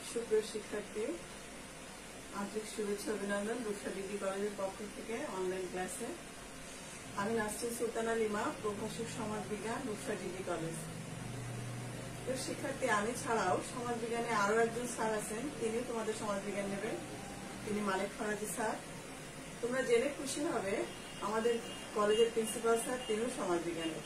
সুপ্রিয় শিক্ষার্থী, আন্তরিক শুভেচ্ছা অভিনন্দন রূপসা ডিগ্রি কলেজের পক্ষ থেকে অনলাইন ক্লাসে। আমি নাসরিন সুলতানা লিমা, প্রভাষক সমাজ বিজ্ঞান, রূপসা ডিগ্রি কলেজ। তো শিক্ষার্থী, আমি ছাড়াও সমাজ বিজ্ঞানে আরো একজন স্যার আছেন, তিনিও তোমাদের সমাজ বিজ্ঞান নেবেন, তিনি মালিক ফরাজি স্যার। তোমরা জেনে খুশি হবে আমাদের কলেজের প্রিন্সিপাল স্যার তিনিও সমাজ বিজ্ঞানের।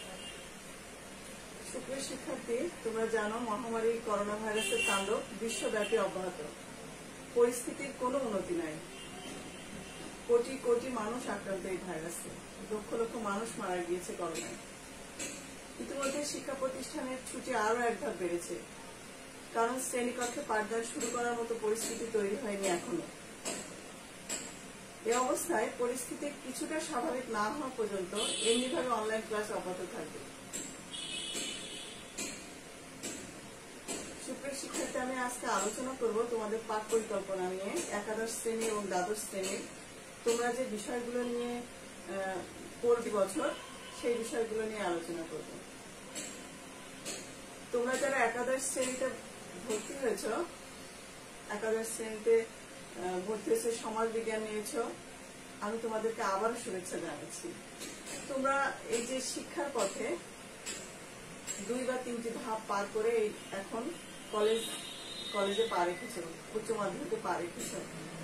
সুপ্রিয় শিক্ষার্থী, তোমরা জানো মহামারী করোনা ভাইরাসের তাণ্ডব বিশ্বব্যাপী অব্যাহত, পরিস্থিতির কোনো উন্নতি নাই। কোটি কোটি মানুষ আক্রান্ত এই ভাইরাসে, লক্ষ লক্ষ মানুষ মারা গিয়েছে করোনায়। ইতিমধ্যে শিক্ষা প্রতিষ্ঠানের ছুটি আরো এক ধাপ বেড়েছে, কারণ শ্রেণীকক্ষে পাঠদান শুরু করার মতো পরিস্থিতি তৈরি হয়নি এখনো। এই অবস্থায় পরিস্থিতি কিছুটা স্বাভাবিক না হওয়া পর্যন্ত এমনিভাবে অনলাইন ক্লাস অব্যাহত থাকবে। সুপ্রিয় শিক্ষার্থী, আমি আজকে আলোচনা করব তোমাদের পাঠ পরিকল্পনা নিয়ে। একাদশ শ্রেণী এবং দ্বাদশ শ্রেণীর তোমরা যে বিষয়গুলো নিয়ে পড়বে বছর, সেই বিষয়গুলো নিয়ে আলোচনা করব। তোমরা যারা একাদশ শ্রেণীতে ভর্তি হয়েছ, একাদশ শ্রেণীতে ভর্তি হয়েছে, সমাজ বিজ্ঞান নিয়েছ, আমি তোমাদেরকে আবারও শুভেচ্ছা জানাচ্ছি। তোমরা এই যে শিক্ষার পথে 2 বা 3টি ধাপ পার করে এখন কলেজে পা রেখেছ, উচ্চ মাধ্যমিকে পা রেখেছ।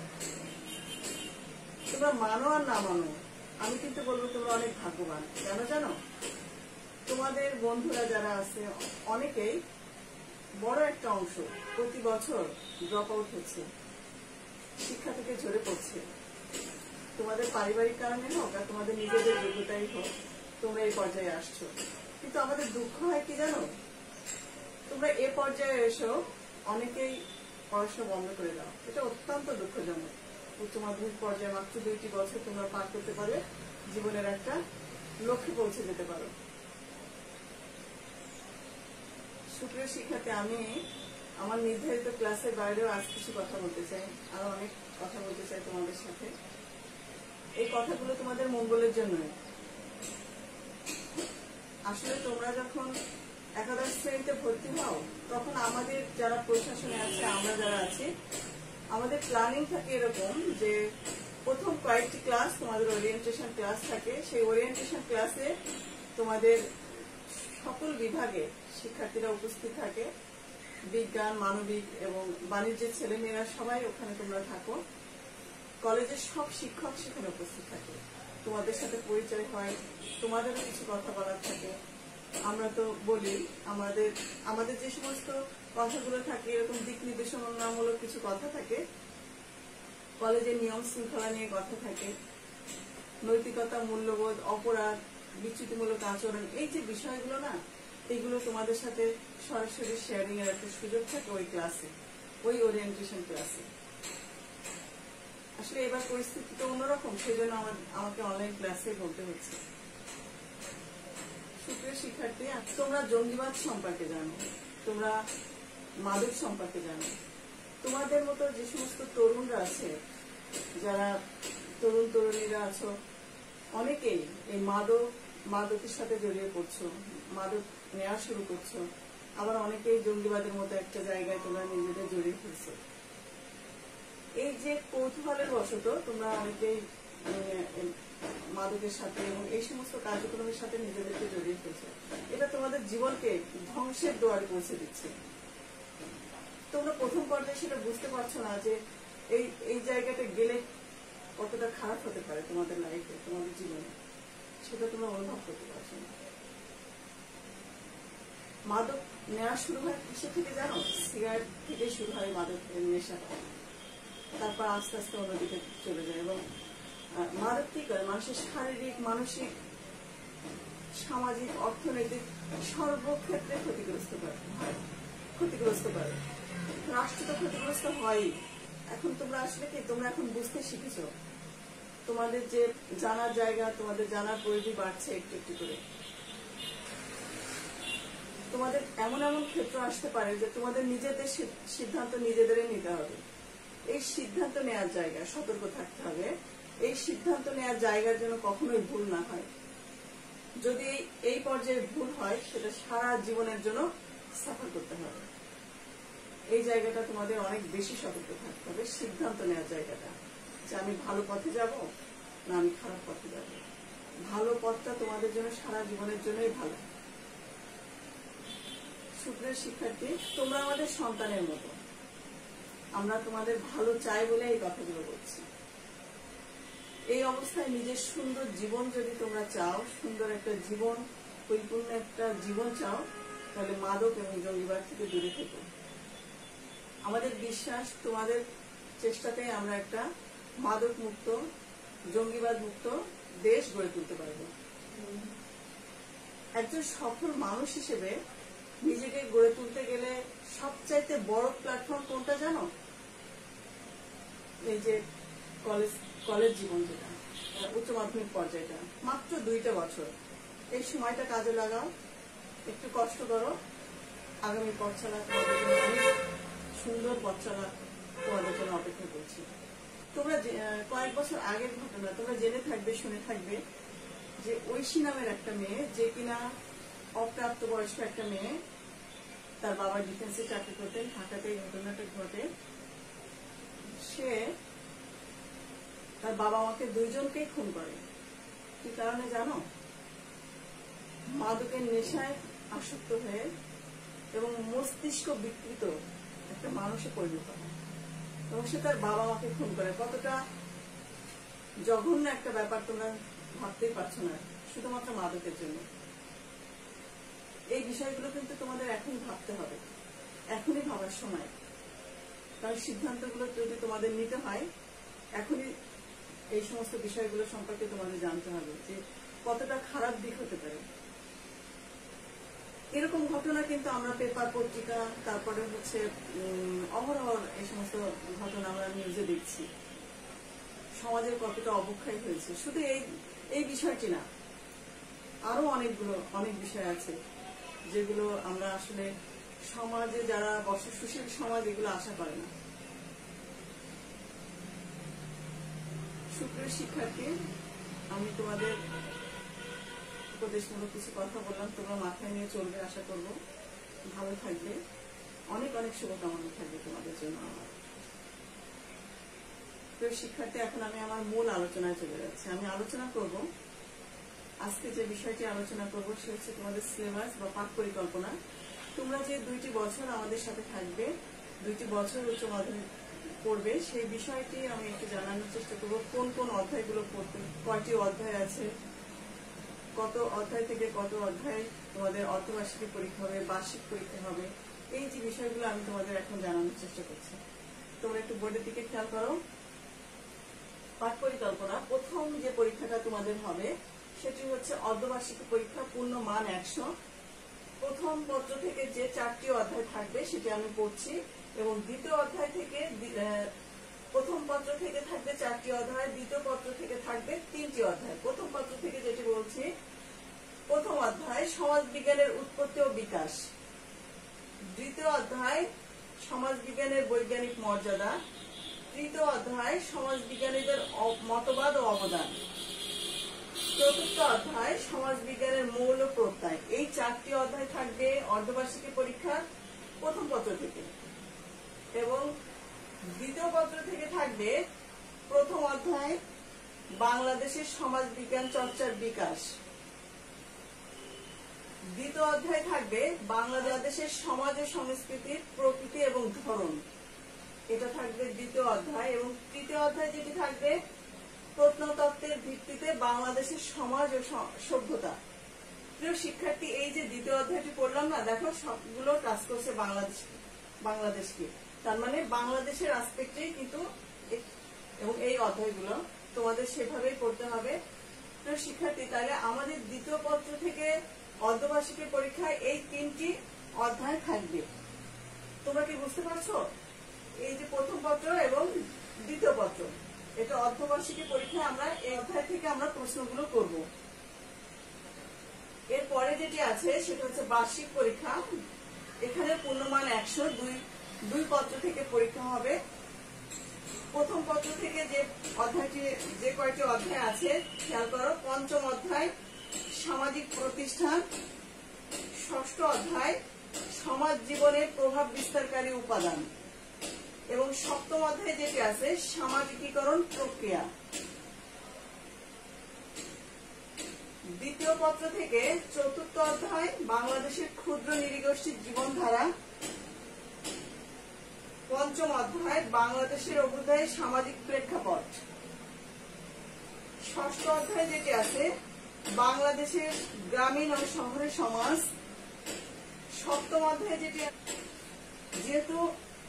তোমরা মানো আর না মানো, আমি কিন্তু বলবো তোমরা অনেক ভাগ্যবান। কেন জানো? তোমাদের বন্ধুরা যারা আছে অনেকেই, বড় একটা অংশ প্রতি বছর ড্রপ আউট হচ্ছে, শিক্ষা থেকে ঝরে পড়ছে। তোমাদের পারিবারিক কারণে হোক আর তোমাদের নিজেদের যোগ্যতাই হোক, তোমরা এই পর্যায়ে আসছো। কিন্তু আমাদের দুঃখ হয় কি জানো? তোমরা এ পর্যায়ে এসো, অনেকেই পড়াশোনা বন্ধ করে দাও। এটা অত্যন্ত দুঃখজনক। উচ্চ মাধ্যমিক পর্যায়ে মাত্র 2টি বছর তোমরা পার করতে পারবে, জীবনের একটা লক্ষ্যে পৌঁছে যেতে পারো। সুপ্রিয় শিক্ষার্থী, আমি আমার নির্ধারিত ক্লাসের বাইরেও আজ কিছু কথা বলতে চাই, আরো অনেক কথা বলতে চাই তোমাদের সাথে। এই কথাগুলো তোমাদের মঙ্গলের জন্যই। আসলে তোমরা যখন একাদশ শ্রেণীতে ভর্তি হও, তখন আমাদের যারা প্রশাসনে আছে, আমরা যারা আছি, আমাদের প্ল্যানিং থাকে এরকম যে প্রথম কয়েকটি ক্লাস তোমাদের ওরিয়েন্টেশন ক্লাস থাকে। সেই ওরিয়েন্টেশন ক্লাসে তোমাদের সকল বিভাগে শিক্ষার্থীরা উপস্থিত থাকে, বিজ্ঞান, মানবিক এবং বাণিজ্যের ছেলেমেয়েরা সবাই ওখানে তোমরা থাকো। কলেজের সব শিক্ষক সেখানে উপস্থিত থাকে, তোমাদের সাথে পরিচয় হয়, তোমাদেরও কিছু কথা বলার থাকে। আমরা তো বলি আমাদের যে সমস্ত কথাগুলো থাকে, এরকম দিক নির্দেশনামূলক কিছু কথা থাকে, কলেজের নিয়ম শৃঙ্খলা নিয়ে কথা থাকে, নৈতিকতা, মূল্যবোধ, অপরাধ, বিচ্যুতিমূলক আচরণ, এই যে বিষয়গুলো না, এগুলো তোমাদের সাথে সরাসরি শেয়ারিং এর একটা সুযোগ থাকে ওই ক্লাসে, ওই ওরিয়েন্টেশন ক্লাসে। আসলে এবার পরিস্থিতি তো অন্যরকম, সেই জন্য আমাকে অনলাইন ক্লাসে বলতে হচ্ছে। সুপ্রিয় শিক্ষার্থী, তোমরা জঙ্গিবাদ সম্পর্কে জানো, তোমরা মাদক সম্পর্কে জানো। তোমাদের মতো যে সমস্ত তরুণরা আছে, যারা তরুণ তরুণীরা আছো, অনেকেই এই মাদকের সাথে জড়িয়ে পড়ছো, মাদক নেওয়া শুরু করছো। আবার অনেকেই জঙ্গিবাদের মতো একটা জায়গায় তোমরা নিজেদের জড়িয়ে ফেলছো। এই যে কৌতূহলের বশত তোমরা অনেকেই মাদকের সাথে এবং এই সমস্ত কার্যক্রমের সাথে নিজেদেরকে জড়িয়ে ফেলছে। এটা তোমাদের জীবনকে ধ্বংসের দুয়ারে পৌঁছে দিচ্ছে। তোমরা প্রথম পর্যায়ে সেটা বুঝতে পারছো না যে এই জায়গাটা গেলে কতটা খারাপ হতে পারে তোমাদের লাইফে, তোমাদের জীবনে, সেটা তোমরা অনুভব করতে পারছো না। মাদক নেওয়া শুরু হয় কিসে থেকে জানো? সিগারেট থেকে শুরু হয় মাদকের নেশাটা, তারপর আস্তে আস্তে অন্যদিকে চলে যায়। এবং মাদক কি করে? মানুষের শারীরিক, মানসিক, সামাজিক, অর্থনৈতিক সর্বক্ষেত্রে ক্ষতিগ্রস্ত করে। রাষ্ট্র তো ক্ষতিগ্রস্ত হয়ই। এখন তোমরা আসলে কি, তোমরা এখন বুঝতে শিখেছ, তোমাদের যে জানার জায়গা, তোমাদের জানার পরিধি বাড়ছে একটু একটু করে। তোমাদের এমন এমন ক্ষেত্র আসতে পারে যে তোমাদের নিজেদের সিদ্ধান্ত নিজেদেরই নিতে হবে। এই সিদ্ধান্ত নেওয়ার জায়গা সতর্ক থাকতে হবে। এই সিদ্ধান্ত নেওয়ার জায়গার জন্য কখনোই ভুল না হয়। যদি এই পর্যায়ে ভুল হয়, সেটা সারা জীবনের জন্য সাফার করতে হবে। এই জায়গাটা তোমাদের অনেক বেশি সতর্ক থাকতে হবে, সিদ্ধান্ত নেওয়ার জায়গাটা যে আমি ভালো পথে যাব না আমি খারাপ পথে যাব। ভালো পথটা তোমাদের জন্য সারা জীবনের জন্যই ভালো। শুক্রের শিক্ষার্থী, তোমরা আমাদের সন্তানের মতো, আমরা তোমাদের ভালো চাই বলে এই কথাগুলো বলছি। এই অবস্থায় নিজের সুন্দর জীবন যদি তোমরা চাও, সুন্দর একটা জীবন, পরিপূর্ণ একটা জীবন চাও, তাহলে মাদক এবং জঙ্গিবাদ থেকে দূরে থেকো। আমাদের বিশ্বাস তোমাদের চেষ্টাতে আমরা একটা মাদক মুক্ত, জঙ্গিবাদ মুক্ত দেশ গড়ে তুলতে পারব। একজন সফল মানুষ হিসেবে নিজেকে গড়ে তুলতে গেলে সবচাইতে বড় প্ল্যাটফর্ম কোনটা জানো? এই যে কলেজ জীবন, যেটা উচ্চ মাধ্যমিক পর্যায়টা, মাত্র 2টা বছর। এই সময়টা কাজে লাগাও, একটু কষ্ট করো, আগামী পথচলা তোমাদের জন্য অনেক সুন্দর পথচলা তোমাদের জন্য অপেক্ষা করছি। তোমরা কয়েক বছর আগের ঘটনা তোমরা জেনে থাকবে, শুনে থাকবে যে ঐশী নামের একটা মেয়ে, যে কিনা অপ্রাপ্তবয়স্ক একটা মেয়ে, তার বাবা ডিফেন্সে চাকরি করতেন, ঢাকাতে এই ঘটনাটা ঘটে। সে তার বাবা মাকে দুইজনকেই খুন করে। কি কারণে জানো? মাদকের নেশায় আসক্ত হয়ে এবং মস্তিষ্ক বিকৃত একটা মানুষে পরিণত হয় এবং সে তার বাবা মাকে খুন করে। কতটা জঘন্য একটা ব্যাপার তোমরা ভাবতেই পারছো না, শুধুমাত্র মাদকের জন্য। এই বিষয়গুলো কিন্তু তোমাদের এখনই ভাবতে হবে, এখনই ভাবার সময়। কারণ সিদ্ধান্তগুলো যদি তোমাদের নিতে হয়, এখনই এই সমস্ত বিষয়গুলো সম্পর্কে তোমাদের জানতে হবে যে কতটা খারাপ দিক হতে পারে। এরকম ঘটনা কিন্তু আমরা পেপার, পত্রিকা, তারপরে হচ্ছে অহরহ এই সমস্ত ঘটনা আমরা নিউজে দেখছি। সমাজের কতটা অবক্ষয় হয়েছে শুধু এই বিষয়টি না, আরো অনেক বিষয় আছে যেগুলো আমরা আসলে সমাজে যারা সুশীল সমাজ এগুলো আশা করে না। শুক্রের শিক্ষার্থী, আমি তোমাদের উপদেশমূলক কিছু কথা বললাম, তোমরা মাথায় নিয়ে চলবে আশা করবো। ভালো থাকবে, অনেক শুভকামনা থাকবে তোমাদের জন্য আমার। প্রিয় শিক্ষার্থী, এখন আমি আমার মূল আলোচনায় চলে যাচ্ছি। আমি আলোচনা করব, আজকে যে বিষয়টি আলোচনা করব সে হচ্ছে তোমাদের সিলেবাস বা পাঠ পরিকল্পনা। তোমরা যে 2টি বছর আমাদের সাথে থাকবে, 2টি বছর উচ্চ মাধ্যমিক পড়বে, সেই বিষয়টি আমি একটু জানানোর চেষ্টা করবো। কোন কোন অধ্যায়গুলো পড়বে, কয়টি অধ্যায় আছে, কত অধ্যায় থেকে কত অধ্যায় তোমাদের অর্ধবার্ষিকী পরীক্ষা হবে, বার্ষিক পরীক্ষা হবে, এই যে বিষয়গুলো আমি তোমাদের এখন জানানোর চেষ্টা করছি। তোমরা একটু বোর্ডের দিকে খেয়াল করো। পাঠ পরিকল্পনা, প্রথম যে পরীক্ষাটা তোমাদের হবে সেটি হচ্ছে অর্ধবার্ষিকী পরীক্ষা, পূর্ণ মান 100। প্রথম পত্র থেকে যে 4টি অধ্যায় থাকবে সেটি আমি পড়ছি এবং দ্বিতীয় অধ্যায় থেকে, প্রথম পত্র থেকে থাকবে 4টি অধ্যায়, দ্বিতীয় পত্র থেকে থাকবে 3টি অধ্যায়। প্রথম পত্র থেকে যেটি বলছি, প্রথম অধ্যায় সমাজ বিজ্ঞানের উৎপত্তি ও বিকাশ, দ্বিতীয় অধ্যায় সমাজ বিজ্ঞানের বৈজ্ঞানিক মর্যাদা, তৃতীয় অধ্যায় সমাজ বিজ্ঞানীদের মতবাদ ও অবদান, চতুর্থ অধ্যায় সমাজ বিজ্ঞানের মৌল প্রত্যয়। এই 4টি অধ্যায় থাকবে অর্ধবার্ষিকী পরীক্ষার প্রথম পত্র থেকে এবং দ্বিতীয় পত্র থেকে থাকবে প্রথম অধ্যায় বাংলাদেশের সমাজ বিজ্ঞান চর্চার বিকাশ, দ্বিতীয় অধ্যায় থাকবে বাংলাদেশের সমাজ ও সংস্কৃতির প্রকৃতি এবং ধরন, এটা থাকবে দ্বিতীয় অধ্যায়। এবং তৃতীয় অধ্যায় যেটি থাকবে প্রত্নতত্ত্বের ভিত্তিতে বাংলাদেশের সমাজ ও সভ্যতা। প্রিয় শিক্ষার্থী, এই যে দ্বিতীয় অধ্যায়টি পড়লাম না, দেখো সবগুলো কাজ করছে বাংলাদেশকে, তার মানে বাংলাদেশের আসপেক্টেই কিন্তু, এবং এই অধ্যায়গুলো তোমাদের সেভাবেই পড়তে হবে। প্রিয় শিক্ষার্থী, তাহলে আমাদের দ্বিতীয় পত্র থেকে অর্ধবার্ষিকী পরীক্ষায় এই 3টি অধ্যায় থাকবে। তোমরা কি বুঝতে পারছো? এই যে প্রথম পত্র এবং দ্বিতীয় পত্র, এটা অর্ধবার্ষিকী পরীক্ষায় আমরা এই অধ্যায় থেকে আমরা প্রশ্নগুলো করব। এরপরে যেটি আছে সেটা হচ্ছে বার্ষিক পরীক্ষা। এখানে পূর্ণমান 100, দুই পত্র থেকে পরীক্ষা হবে। প্রথম পত্র থেকে যে কয়টি অধ্যায় আছে খেয়াল করো। পঞ্চম অধ্যায় সামাজিক প্রতিষ্ঠান, ষষ্ঠ অধ্যায় সমাজ জীবনের প্রভাব বিস্তারকারী উপাদান, এবং সপ্তম অধ্যায়ে যেটি আছে সামাজিকীকরণ প্রক্রিয়া। দ্বিতীয় পত্র থেকে চতুর্থ অধ্যায় বাংলাদেশের ক্ষুদ্র নৃগোষ্ঠীর জীবনধারা। পঞ্চম অধ্যায় বাংলাদেশের অভ্যুদয়ে সামাজিক প্রেক্ষাপট। ষষ্ঠ অধ্যায় যেটি আছে বাংলাদেশের গ্রামীণ ও শহরের সমাজ। সপ্তম অধ্যায় যেটি, যেহেতু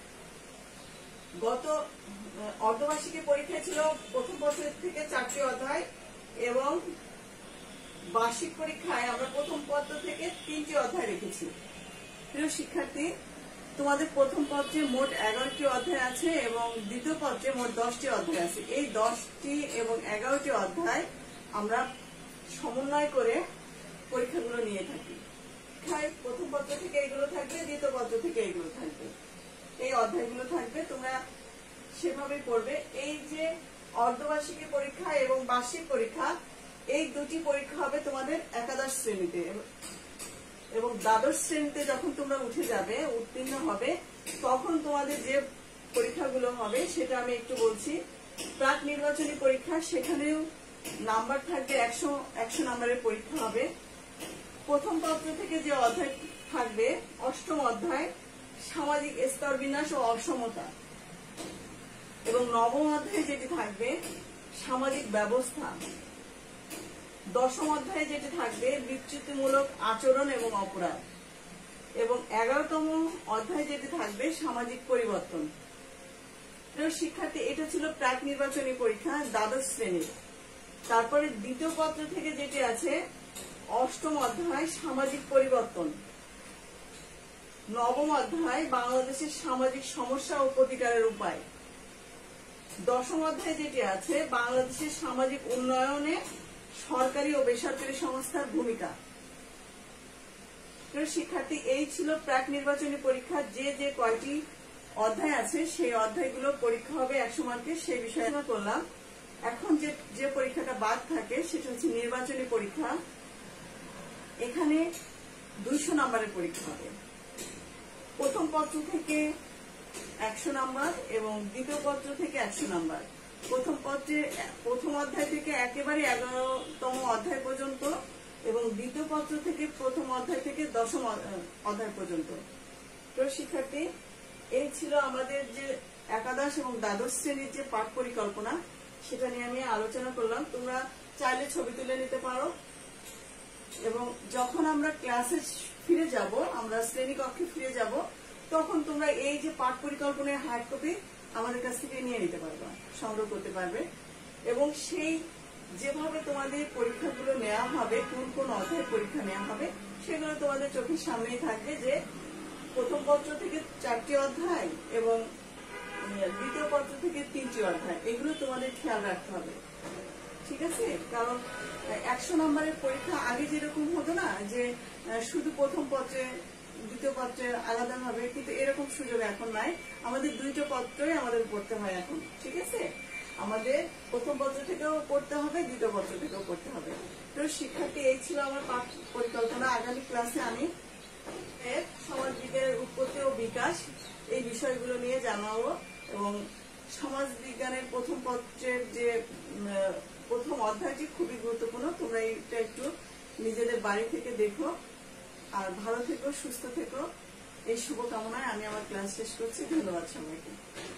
গত অর্ধবার্ষিকী পরীক্ষা ছিল প্রথম পত্র থেকে 4টি অধ্যায় এবং বার্ষিক পরীক্ষায় আমরা প্রথম পত্র থেকে 3টি অধ্যায় রেখেছি। প্রিয় শিক্ষার্থী, তোমাদের প্রথম পত্রে মোট 11টি অধ্যায় আছে এবং দ্বিতীয় পত্রে মোট 10টি অধ্যায় আছে। এই 10টি এবং 11টি অধ্যায় আমরা সমন্বয় করে পরীক্ষাগুলো নিয়ে থাকি। প্রথম পত্র থেকে এগুলো থাকবে, দ্বিতীয় পত্র থেকে এগুলো থাকবে, এই অধ্যায়গুলো থাকবে, তোমরা সেভাবে পড়বে। এই যে অর্ধবার্ষিকী পরীক্ষা এবং বার্ষিক পরীক্ষা, এই দুটি পরীক্ষা হবে তোমাদের একাদশ শ্রেণীতে, এবং দ্বাদশ শ্রেণীতে যখন তোমরা উঠে যাবে, উত্তীর্ণ হবে, তখন তোমাদের যে পরীক্ষাগুলো হবে সেটা আমি একটু বলছি। প্রাক নির্বাচনী পরীক্ষা, সেখানেও নাম্বার থাকবে 100 নাম্বারের পরীক্ষা হবে। প্রথম পত্র থেকে যে অধ্যায় থাকবে, অষ্টম অধ্যায় সামাজিক স্তর বিন্যাস ও অসমতা, এবং নবম অধ্যায়ে যেটি থাকবে সামাজিক ব্যবস্থা। দশম অধ্যায়ে যেটি থাকবে বিচ্যুতিমূলক আচরণ এবং অপরাধ, এবং 11তম অধ্যায়ে যেটি থাকবে সামাজিক পরিবর্তন। প্রিয় শিক্ষার্থী, এটা ছিল প্রাক নির্বাচনী পরীক্ষা দ্বাদশ শ্রেণীর। তারপরে দ্বিতীয় পত্র থেকে যেটি আছে অষ্টম অধ্যায় সামাজিক পরিবর্তন, নবম অধ্যায় বাংলাদেশের সামাজিক সমস্যা ও প্রতিকারের উপায়, দশম অধ্যায়ে যেটি আছে বাংলাদেশের সামাজিক উন্নয়নে সরকারি ও বেসরকারি সংস্থার ভূমিকা। শিক্ষার্থী, এই ছিল প্রাক নির্বাচনী পরীক্ষা। যে যে কয়টি অধ্যায় আছে সেই অধ্যায়গুলো পরীক্ষা হবে 100 মার্কের, সেই বিষয়ে আমরা করলাম। এখন যে পরীক্ষাটা বাদ থাকে সেটা হচ্ছে নির্বাচনী পরীক্ষা। এখানে 200 নাম্বারের পরীক্ষা হবে। প্রথম পত্র থেকে 100 নাম্বার এবং দ্বিতীয় পত্র থেকে 100 নাম্বার। প্রথম পত্রে প্রথম অধ্যায় থেকে একেবারে 11তম অধ্যায় পর্যন্ত, এবং দ্বিতীয় পত্র থেকে প্রথম অধ্যায় থেকে 10ম অধ্যায় পর্যন্ত। তো শিক্ষার্থী, এই ছিল আমাদের যে একাদশ এবং দ্বাদশ শ্রেণীর যে পাঠ পরিকল্পনা, সেটা নিয়ে আমি আলোচনা করলাম। তোমরা চাইলে ছবি তুলে নিতে পারো, এবং যখন আমরা ক্লাসে ফিরে যাব, আমরা শ্রেণীকক্ষে ফিরে যাব, তখন তোমরা এই যে পাঠ পরিকল্পনার হার্ড কপি আমাদের কাছ থেকে নিয়ে নিতে পারবে, সংগ্রহ করতে পারবে, এবং সেই যেভাবে তোমাদের পরীক্ষাগুলো নেওয়া হবে, কোন কোন অধ্যায় পরীক্ষা নেওয়া হবে, সেগুলো তোমাদের চোখের সামনেই থাকবে। যে প্রথম পত্র থেকে 4টি অধ্যায় এবং দ্বিতীয় পত্র থেকে 3টি অধ্যায়, এগুলো তোমাদের খেয়াল রাখতে হবে, ঠিক আছে? কারণ 100 নম্বরের পরীক্ষা আগে যেরকম হতো না, যে শুধু প্রথম পত্রে দ্বিতীয় পত্রে আলাদা হবে, কিন্তু এরকম সুযোগ এখন নাই। আমাদের দুইটা পত্রই আমাদের পড়তে হয় এখন, ঠিক আছে? আমাদের প্রথম পত্র থেকেও পড়তে হবে, দ্বিতীয় পত্র থেকেও পড়তে হবে। তো শিক্ষার্থী, এই ছিল আমার পাঠ পরিকল্পনা। আগামী ক্লাসে আমি সমাজ বিজ্ঞানের উৎপত্তি ও বিকাশ এই বিষয়গুলো নিয়ে জানাবো, এবং সমাজ বিজ্ঞানের প্রথম পত্রের যে প্রথম অধ্যায়টি খুবই গুরুত্বপূর্ণ। তোমরা এটা একটু নিজেদের বাড়ি থেকে দেখো, আর ভালো থেকো, সুস্থ থেকো, এই শুভকামনায় আমি আমার ক্লাস শেষ করছি। ধন্যবাদ সবাইকে।